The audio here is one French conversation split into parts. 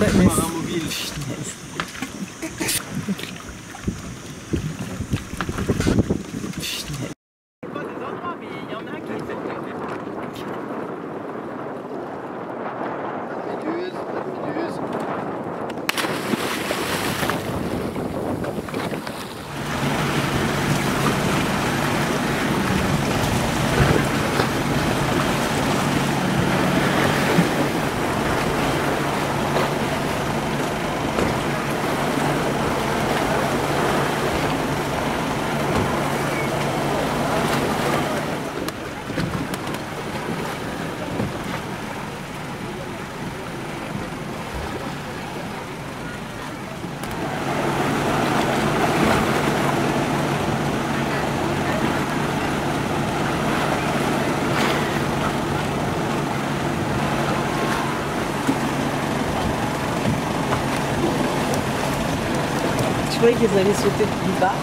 mais... Marin mobile. Je croyais qu'ils allaient sauter plus bas.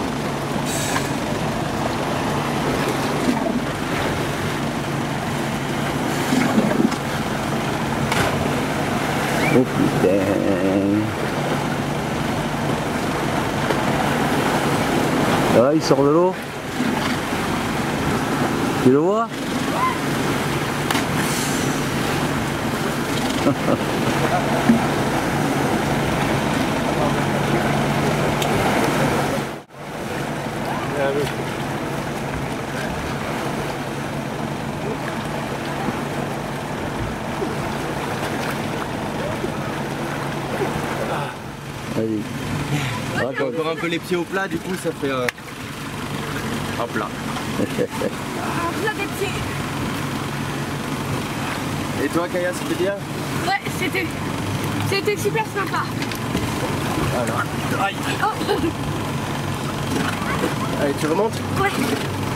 Oh putain. Ah, il sort de l'eau. Tu le vois? Vas-y. Encore un peu les pieds au plat, du coup ça fait un plat. Un plat des pieds. Et toi Kaya, c'était bien? Ouais, c'était super sympa. Alors, aïe. Oh. Allez, tu remontes? Ouais.